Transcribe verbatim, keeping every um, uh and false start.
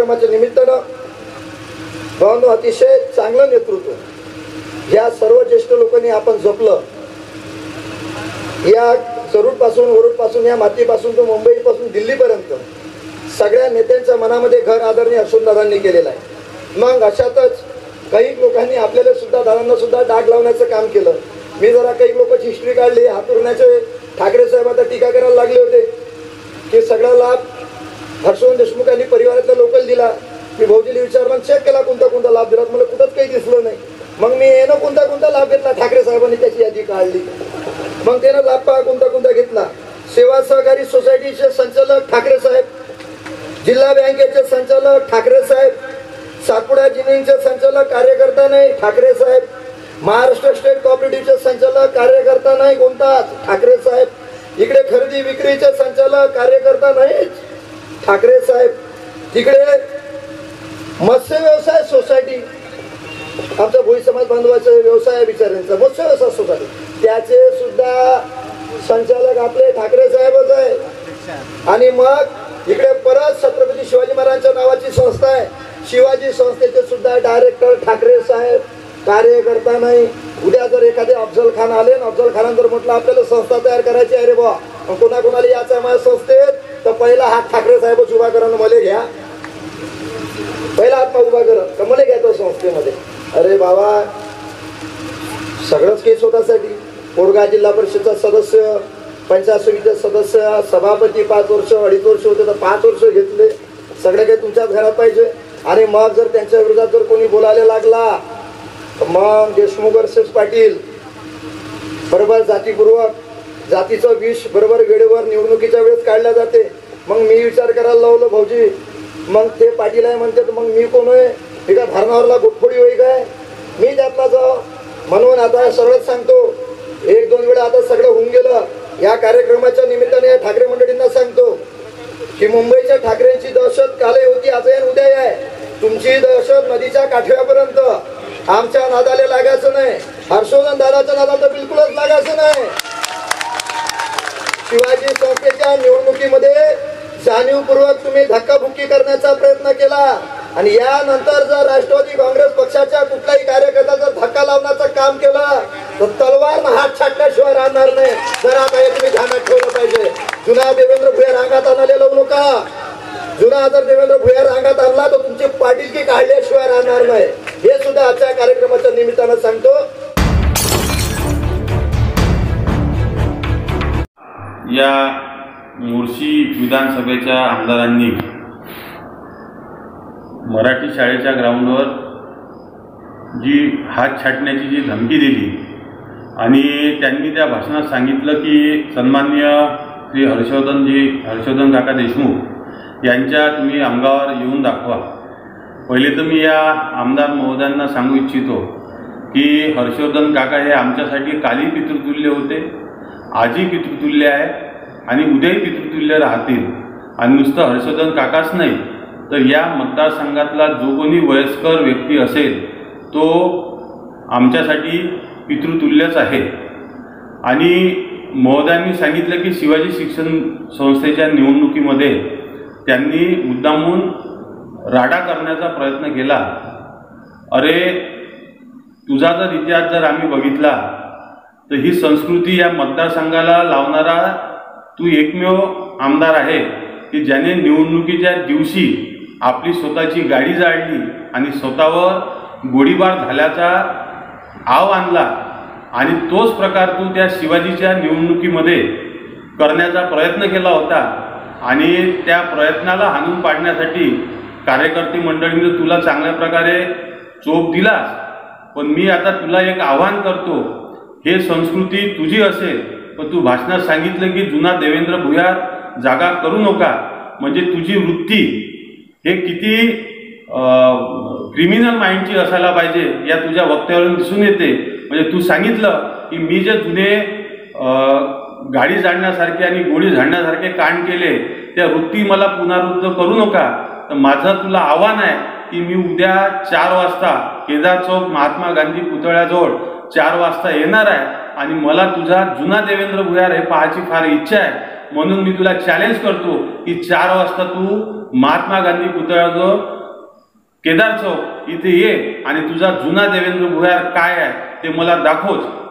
कार्यक्रमाच्या निमित्तानं भावांनो अतिशय चांगलं नेतृत्व या सर्व ज्येष्ठ लोकांनी आपण जपलं। या सरूड पासून वरुड पासून या मातीपासून तो मुंबई पासून दिल्लीपर्यंत सगळ्या नेत्यांच्या मनामध्ये घर आदरणीय अशोकदादांनी केलेलं आहे। मग अशातच काही लोकांनी आपल्याला सुद्धा दादांना सुद्धा डाग लावण्याचं काम केलं। मी जरा काही लोकांची हिस्ट्री काढली। हातुरण्याचे ठाकरे साहेब आता टीका करायला लागले होते की सगळा लाभ हर्षवर्धन देशमुखांनी परिवारातल्या लोकल दिला। मी भाऊजीला विचारलं चेक केला कोणता कोणता लाभ दिला, मला कुठंच काही दिसलं नाही। मग मी येणं कोणता कोणता लाभ घेतला ठाकरे साहेबांनी त्याची यादी काढली। मग त्यानं लाभ पहा कोणता कोणता घेतला। सेवा सहकारी सोसायटीचे संचालक ठाकरे साहेब, जिल्हा बँकेचे संचालक ठाकरे साहेब, सातपुडा जिनिंगचे संचालक कार्यकर्ता नाही ठाकरे साहेब, महाराष्ट्र स्टेट कोऑपरेटिव्हचे संचालक कार्यकर्ता नाही कोणताच ठाकरे साहेब, इकडे खरेदी विक्रीचे संचालक कार्यकर्ता नाही ठाकरे साहेब, तिकडे मत्स्य व्यवसाय सोसायटी आमचा भोई समाज बांधवाचा व्यवसाय बिचाऱ्यांचा मत्स्य व्यवसाय सोसायटी त्याचे सुद्धा संचालक आपले ठाकरे साहेबच आहे। आणि मग इकडे परत छत्रपती शिवाजी महाराजांच्या नावाची संस्था आहे शिवाजी संस्थेचे सुद्धा डायरेक्टर ठाकरे साहेब, कार्यकर्ता नाही। उद्या जर एखादे अफजल खान आले ना अफजल खान जर म्हटलं आपल्याला संस्था तयार करायची आहे रे बा कोणा कोणाला याचा माझ्या संस्थेत तर पहिला हात ठाकरे साहेबच उभा करा मला घ्या, पहिला हात उभा करा तर मला घ्या तो संस्थेमध्ये। अरे बाबा सगळंच केस स्वतःसाठी कोरगा जिल्हा परिषदचा सदस्य, पंचायत समितीचे सदस्य, सभापती पाच वर्ष अडीच वर्ष होते तर पाच वर्ष घेतले। सगळे काही तुमच्याच घरात पाहिजे। आणि मग जर त्यांच्या विरोधात जर कोणी बोलायला लागला तर मग देशमुख वर्सेस पाटील बरोबर जातीपूर्वक जातीचं विष बरोबर वेळेवर निवडणुकीच्या वेळेस काढल्या जाते। मग मी विचार करायला लावलं भाऊजी मग ते पाटील आहे म्हणते तर मग मी कोण आहे मी काय धरणावरला गोटफोडी होई काय मी त्यातला जाऊ म्हणून आता सरळच सांगतो एक दोन वेळा आता सगळं होऊन गेलं। या कार्यक्रमाच्या निमित्ताने या ठाकरे मंडळींना सांगतो की मुंबईच्या ठाकरेंची दहशत कालही होती आजही आणि उद्याही आहे। तुमची दहशत नदीच्या काठव्यापर्यंत आमच्या नादाला लागायचं नाही, हर्षवर्धन दादाच्या नादाला बिलकुलच लागायचं नाही। शिवाजी संस्थेच्या निवडणुकीमध्ये जाणीवपूर्वक तुम्ही धक्काबुक्की करण्याचा प्रयत्न केला आणि यानंतर जर राष्ट्रवादी काँग्रेस पक्षाच्या कुठलाही कार्यकर्ता जर धक्का लावण्याचं काम केलं तर तलवार हात छाटल्याशिवाय राहणार नाही। जरा काही तुम्ही ध्यानात ठेवलं पाहिजे। जुना देवेंद्र भुयार अंगात आणायला लावू नका। जुना जर देवेंद्र भुयार अंगात आणला तर तुमची पाटीलकी काढल्याशिवाय राहणार नाही। हे सुद्धा आजच्या कार्यक्रमाच्या निमित्तानं सांगतो। या मुळशी विधानसभेच्या आमदारांनी मराठी शाळेच्या ग्राउंडवर जी हात छाटण्याची जी धमकी दिली आणि त्यांनी त्या भाषणात सांगितलं की सन्माननीय श्री हर्षवर्धनजी हर्षवर्धन काका देशमुख यांच्या तुम्ही अंगावर येऊन दाखवा। पहिले तर मी या आमदार महोदयांना सांगू इच्छितो की हर्षवर्धन काका हे आमच्यासाठी काली पितृतुल्य होते, आजही पितृतुल्य आहे आणि उद्याही पितृतुल्य राहतील। आणि नुसतं हर्षवर्धन काकाच नाही तर या मतदारसंघातला जो कोणी वयस्कर व्यक्ती असेल तो आमच्यासाठी पितृतुल्यच आहे। आणि महोदयांनी सांगितलं की शिवाजी शिक्षण संस्थेच्या निवडणुकीमध्ये त्यांनी मुद्दामून राडा करण्याचा प्रयत्न केला। अरे तुझा जर इतिहास जर आम्ही बघितला तर ही संस्कृती या मतदारसंघाला लावणारा तू एकमेव आमदार आहे की ज्याने निवडणुकीच्या दिवशी आपली स्वतःची गाडी जाळली आणि स्वतःवर गोळीबार झाल्याचा आव आणला आणि तोच प्रकार तू त्या शिवाजीच्या निवडणुकीमध्ये करण्याचा प्रयत्न केला होता। आणि त्या प्रयत्नाला हाणून पाडण्यासाठी कार्यकर्ते मंडळींनी तुला चांगल्या प्रकारे चोप दिलास। पण मी आता तुला एक आव्हान करतो, हे संस्कृती तुझी असेल पण तू भाषणात सांगितलं की जुना देवेंद्र भुयार जागा करू नका, म्हणजे तुझी वृत्ती हे किती क्रिमिनल माइंडची असायला पाहिजे या तुझ्या वक्तव्यावरून दिसून येते। म्हणजे तू सांगितलं की मी जे जुने गाडी जाळण्यासारखे आणि गोळी झाडण्यासारखे कांड केले त्या वृत्ती मला पुनरावृत्त करू नका। तर माझं तुला आव्हान आहे की मी उद्या चार वाजता केदार चौक महात्मा गांधी पुतळ्याजवळ चार वाजता येणार आहे आणि मला तुझा जुना देवेंद्र भुयार हे पाहायची फार इच्छा आहे। म्हणून मी तुला चॅलेंज करतो की चार वाजता तू महात्मा गांधी पुतळ्याजवळ केदार चौक इथे ये आणि तुझा जुना देवेंद्र भुयार काय आहे ते मला दाखवच